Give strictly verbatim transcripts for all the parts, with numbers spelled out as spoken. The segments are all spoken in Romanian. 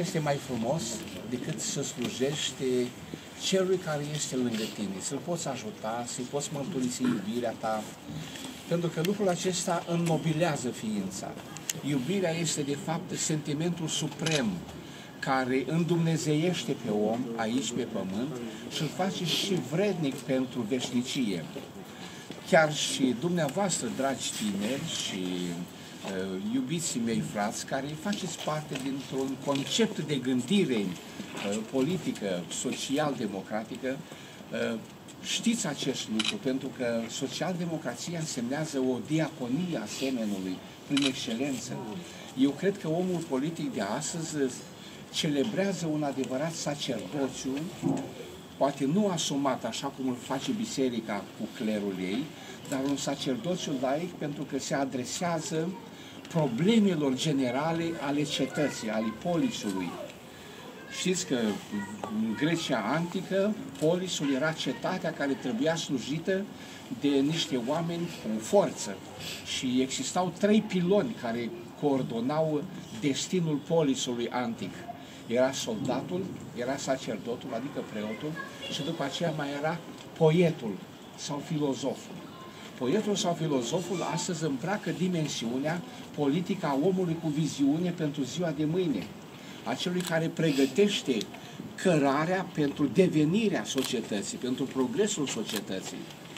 este mai frumos decât să slujești celui care este lângă tine, să-l poți ajuta, să-i poți mărturisi iubirea ta, pentru că lucrul acesta înnobilează ființa. Iubirea este, de fapt, sentimentul suprem care îndumnezeiește pe om aici pe pământ și îl face și vrednic pentru veșnicie. Chiar și dumneavoastră, dragi tineri și uh, iubiții mei frați, care faceți parte dintr-un concept de gândire uh, politică, social-democratică, uh, știți acest lucru, pentru că social-democrația însemnează o diaconie a semenului prin excelență. Eu cred că omul politic de astăzi celebrează un adevărat sacerdociu, poate nu asumat așa cum îl face biserica cu clerul ei, dar un sacerdociu laic pentru că se adresează problemelor generale ale cetății, ale polisului. Știți că în Grecia antică, polisul era cetatea care trebuia slujită de niște oameni cu forță și existau trei piloni care coordonau destinul polisului antic. Era soldatul, era sacerdotul, adică preotul, și după aceea mai era poetul sau filozoful. Poetul sau filozoful astăzi îmbracă dimensiunea politică a omului cu viziune pentru ziua de mâine, a celui care pregătește cărarea pentru devenirea societății, pentru progresul societății.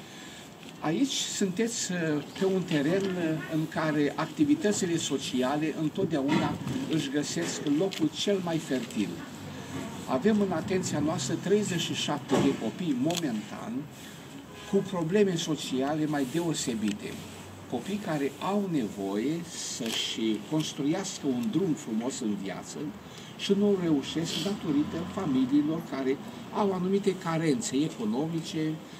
Aici sunteți pe un teren în care activitățile sociale întotdeauna își găsesc locul cel mai fertil. Avem în atenția noastră treizeci și șapte de copii momentan cu probleme sociale mai deosebite. Copii care au nevoie să-și construiască un drum frumos în viață și nu reușesc datorită familiilor care au anumite carențe economice,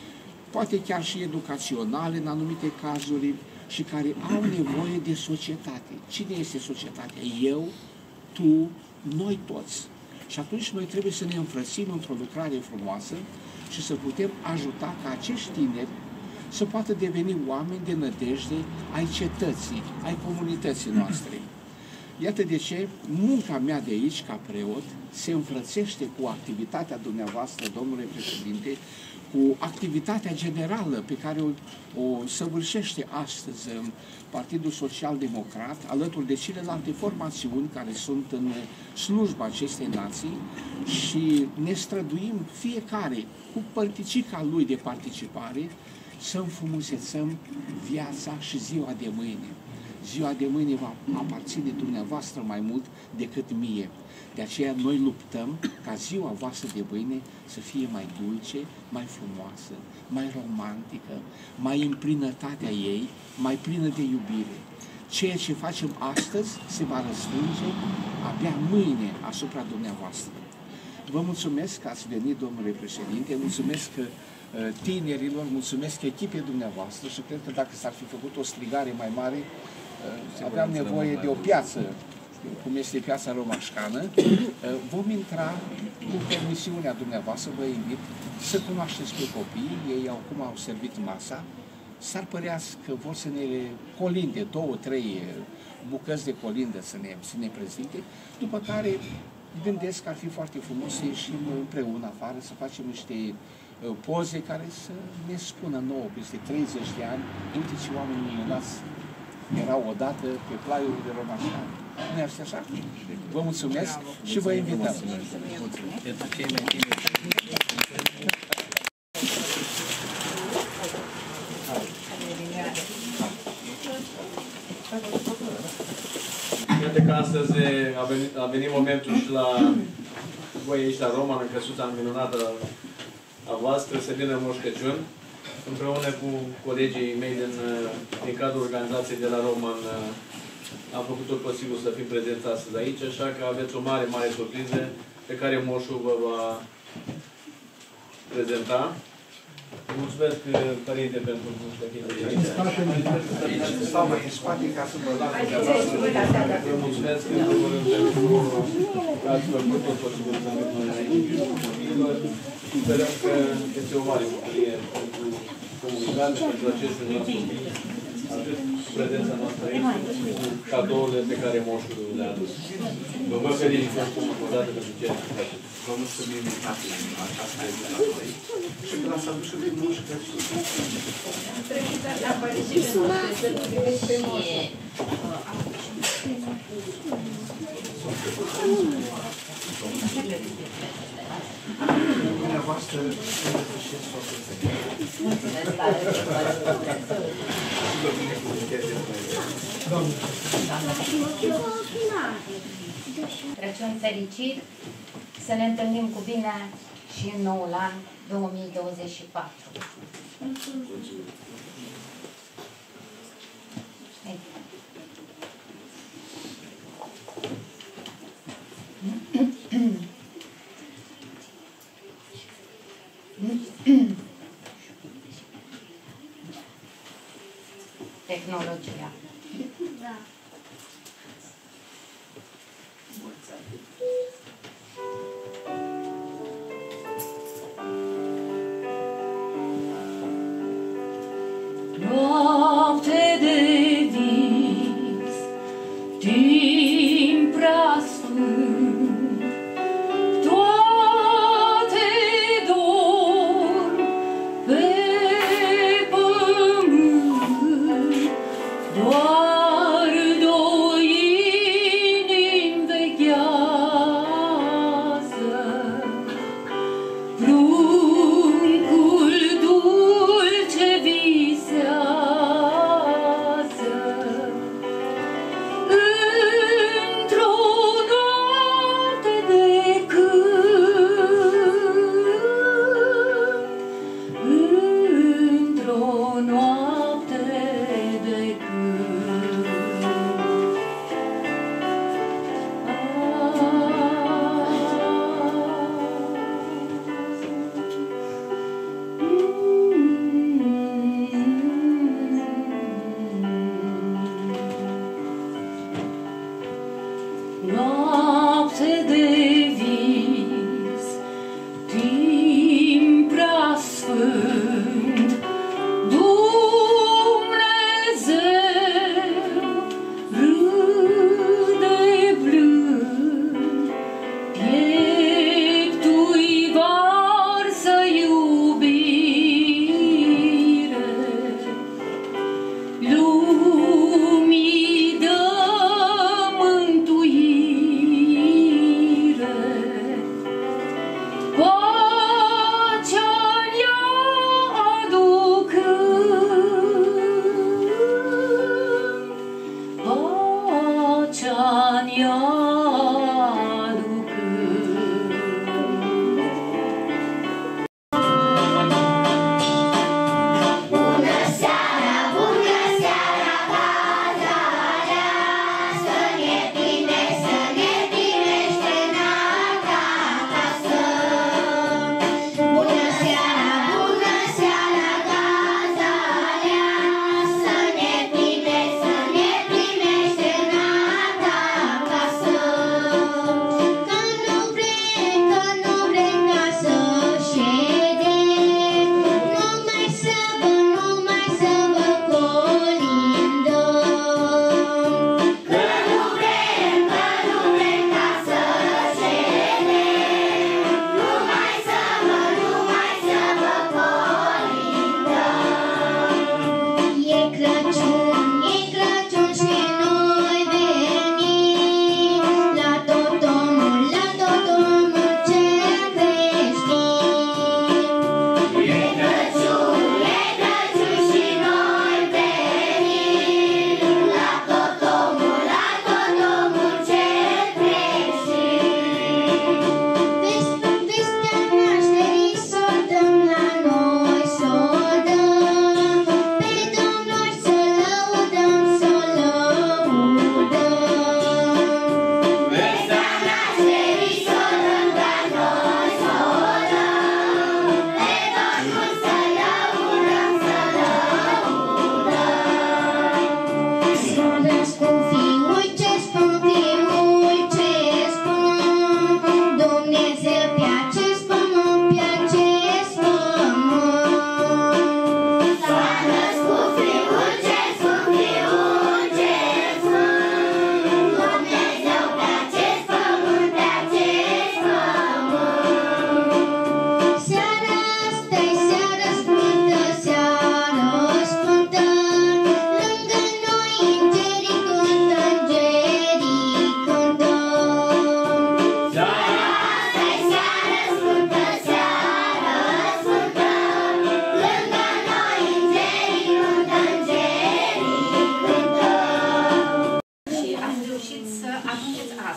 poate chiar și educaționale în anumite cazuri, și care au nevoie de societate. Cine este societatea? Eu, tu, noi toți. Și atunci noi trebuie să ne înfrățim într-o lucrare frumoasă și să putem ajuta ca acești tineri să poată deveni oameni de nădejde ai cetății, ai comunității noastre. Iată de ce munca mea de aici, ca preot, se înfrățește cu activitatea dumneavoastră, domnule președinte, cu activitatea generală pe care o, o săvârșește astăzi Partidul Social-Democrat, alături de celelalte formațiuni care sunt în slujba acestei nații, și ne străduim fiecare cu părticica lui de participare să înfrumusețăm viața și ziua de mâine. Ziua de mâine va aparține dumneavoastră mai mult decât mie. De aceea noi luptăm ca ziua voastră de mâine să fie mai dulce, mai frumoasă, mai romantică, mai în plinătatea ei, mai plină de iubire. Ceea ce facem astăzi se va răsfrânge abia mâine asupra dumneavoastră. Vă mulțumesc că ați venit, domnule președinte, mulțumesc tinerilor, mulțumesc echipei dumneavoastră și cred că dacă s-ar fi făcut o strigare mai mare, aveam nevoie de o piață, cum este piața romașcană. Vom intra cu permisiunea dumneavoastră, vă invit să cunoașteți pe copii, ei acum au servit masa, s-ar părea că vor să ne colinde două, trei bucăți de colindă să ne, să ne prezinte, după care gândesc că ar fi foarte frumos să ieșim împreună afară, să facem niște poze care să ne spună nouă peste treizeci de ani, uite ce oameni minunați erau odată pe plaiurile de Romașcan. Nu este așa? Vă mulțumesc și vă invităm. Pentru cei mai tineri. Iată că astăzi a venit, a venit momentul și la voi aici la Roman, în căsuța minunată a voastră, să vină Moș Crăciun. Împreună cu colegii mei din, din cadrul organizației de la Roman am făcut tot posibil să fim prezenți astăzi aici, așa că aveți o mare, mare surpriză pe care Moșul vă va prezenta. Mulțumesc, Părinte, pentru muștăchite de aici. Stau mai în spate ca să vă las. Vă mulțumesc în primul rând pentru că ați făcut tot posibil să avem noi aici copiilor. Sperăm că este o mare bucurie pentru comunitate, pentru acești copii. prezența noastră aici, cu cadourile pe care moșul le-a adus. Vă felicităm o dată pentru ceea ce faceți. Vă mulțumim tati în această zi la noi și vreau să aduc și din Moș Crăciun. Dumneavoastră, și soțul mulțumesc tare de Crăciun fericit, să ne întâlnim cu bine și în noul an două mii douăzeci și patru. Tehnologia. Da. Noapte de vis, timp prea sfânt, toate dorm pe pământ, doar două inimi veghează, pruncul dulce visează, într-o noapte de cânt, într-o noapte de cânt. Noapte de vis, timp prea sfânt, Dumnezeu râde blând, pieptul-i varsă iubire, lumii dă mântuire, pacea-n ea aducând, pacea-n ea aducând. Bună seara, bună seara, Cazarea, să ne bine, să ne binește nata acasă. Bună seara, bună seara, Cazarea, să ne bine, să ne binește nata acasă.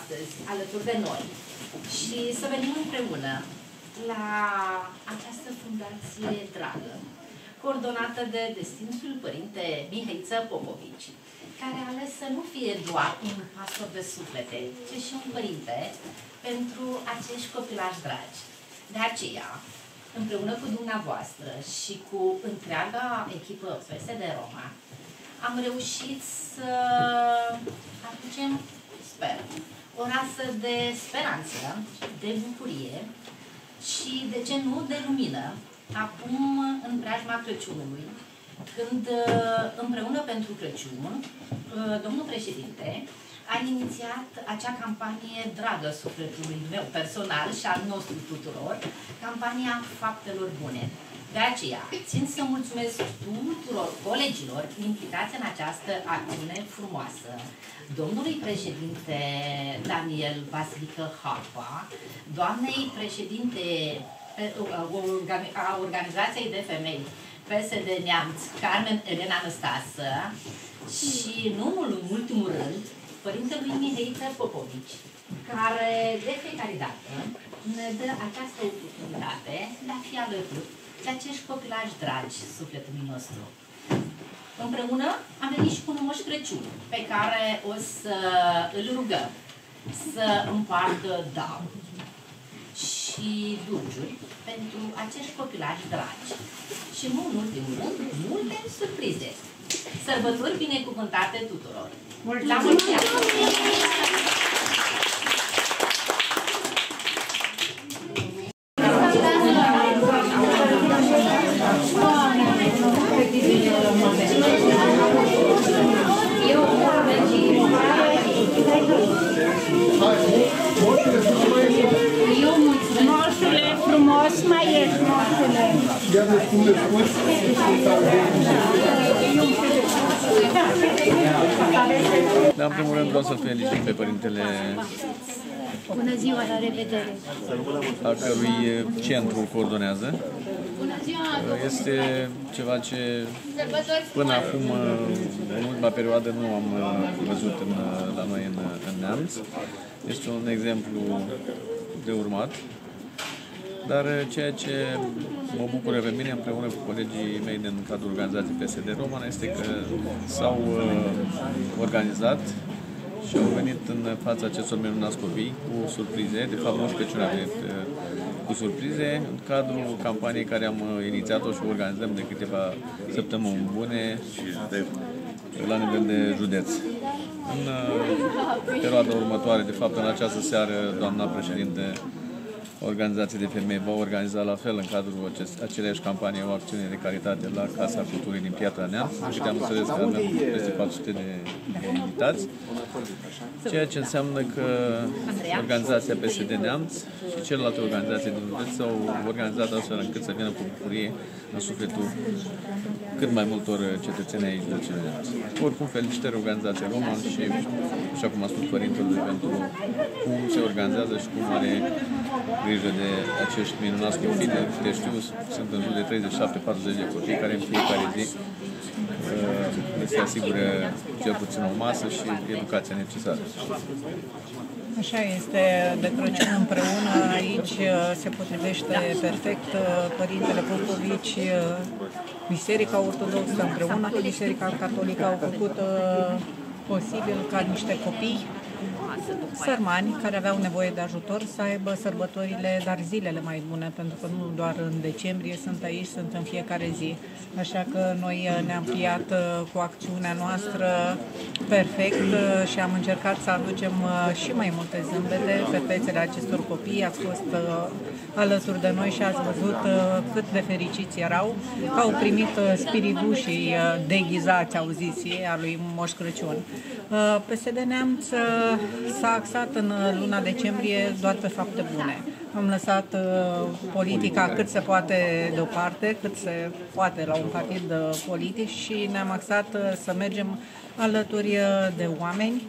astăzi alături de noi și să venim împreună la această fundație dragă, coordonată de distinsul părinte Mihăiță Popovici, care a ales să nu fie doar un pastor de suflete, ci și un părinte pentru acești copilași dragi. De aceea, împreună cu dumneavoastră și cu întreaga echipă P S D Roma, am reușit să aducem, sper, o rasă de speranță, de bucurie și, de ce nu, de lumină, acum în preajma Crăciunului, când împreună pentru Crăciun, domnul președinte a inițiat acea campanie dragă sufletului meu personal și al nostru tuturor, campania Faptelor Bune. De aceea, țin să mulțumesc tuturor colegilor implicați în această acțiune frumoasă, domnului președinte Daniel Vasilică Harpa, doamnei președinte a Organizației de Femei P S D Neamț, Carmen Elena Năstasă, și, nu în ultimul rând, părintelui Mihăiță Popovici, care de fiecare dată ne dă această oportunitate de a fi alături de acești copilași dragi sufletului nostru. Împreună am venit și cu un Moș Crăciun, pe care o să îl rugăm să împartă daruri și dulciuri pentru acești copilași dragi. Și nu în ultimul rând, multe surprize. Sărbători binecuvântate tuturor! La mulți ani! Moșule frumos, mai ești, moșule. Dar în primul rând vreau să felicit pe părintele Bună ziua, la revedere. a cărui centru coordonează. Este ceva ce până acum, în ultima perioadă, nu am văzut în, la noi în, în Neamț. Este un exemplu de urmat. Dar ceea ce mă bucură pe mine, împreună cu colegii mei din cadrul organizației P S D Roman, este că s-au organizat și au venit în fața acestor minunați copii cu surprize. De fapt, Moș Crăciun a venit cu surprize în cadrul campaniei care am inițiat-o și o organizăm de câteva săptămâni bune la nivel de județ. În perioada următoare, de fapt, în această seară, doamna președinte Organizației de Femei va organiza la fel în cadrul aceleași campanii o acțiune de caritate la Casa Culturii din Piatra Neamț. Și am înțeles că avem peste patru sute de, de invitați, ceea ce înseamnă că organizația P S D Neamț și celelalte organizații din județ s-au organizat astfel încât să vină cu bucurie în sufletul cât mai multor cetățeni aici de cele Neamț. Oricum, felicitări organizația Roman și, așa cum a spus părintele, pentru cum se organizează și cum are grijă de acești minunați copii. De câte știu, sunt în jur de treizeci și șapte patruzeci de copii care în fiecare zi uh, se asigură cel puțin o masă și educația necesară. Așa este, de Crăciun împreună, aici se potrivește perfect Părintele Popovici, Biserica Ortodoxă împreună cu Biserica Catolică au făcut posibil ca niște copii sărmani care aveau nevoie de ajutor să aibă sărbătorile, dar zilele mai bune, pentru că nu doar în decembrie sunt aici, sunt în fiecare zi. Așa că noi ne-am pliat cu acțiunea noastră perfect și am încercat să aducem și mai multe zâmbete pe fețele acestor copii. Ați fost alături de noi și ați văzut cât de fericiți erau că au primit spiridușii deghizați, auziți, a lui Moș Crăciun. P S D Neamț s-a axat în luna decembrie doar pe fapte bune. Am lăsat uh, politica cât se poate deoparte, cât se poate la un partid uh, politic și ne-am axat uh, să mergem alături uh, de oameni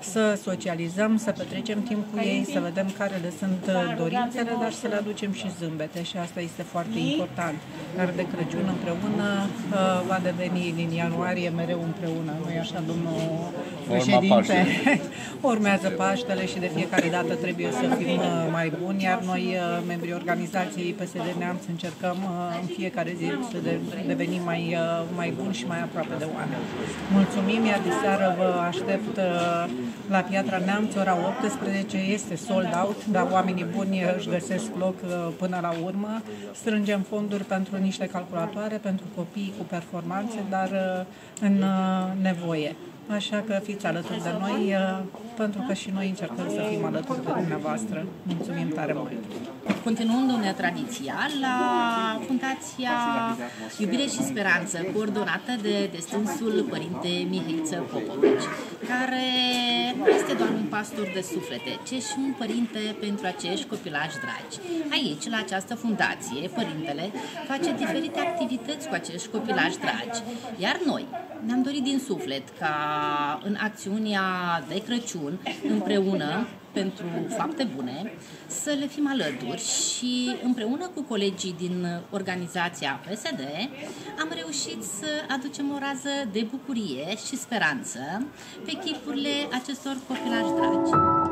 să socializăm, să petrecem timp cu ei, să vedem care le sunt dorințele, dar să le aducem și zâmbete și asta este foarte important. Dar de Crăciun împreună va deveni din ianuarie mereu împreună, nu-i așa, domnul președinte? Urmează Paștele și de fiecare dată trebuie să fim mai buni, iar noi, membrii organizației P S D Neamț, încercăm în fiecare zi să devenim mai, mai buni și mai aproape de oameni. Mulțumim, iar de seară vă aștept la Piatra Neamț, ora optsprezece, este sold out, dar oamenii buni își găsesc loc până la urmă. Strângem fonduri pentru niște calculatoare, pentru copii cu performanțe, dar în nevoie. Așa că fiți alături de noi, pentru că și noi încercăm să fim alături de dumneavoastră. Mulțumim tare mult! Continuându-ne tradiția, la Fundația Iubire și Speranță, coordonată de destinsul Părinte Mihăiță Popovici, care nu este doar un pastor de suflete, ci și un părinte pentru acești copilași dragi. Aici, la această fundație, Părintele face diferite activități cu acești copilași dragi, iar noi ne-am dorit din suflet ca în acțiunea de Crăciun, împreună, pentru fapte bune, să le fim alături și împreună cu colegii din organizația P S D am reușit să aducem o rază de bucurie și speranță pe chipurile acestor copilași dragi.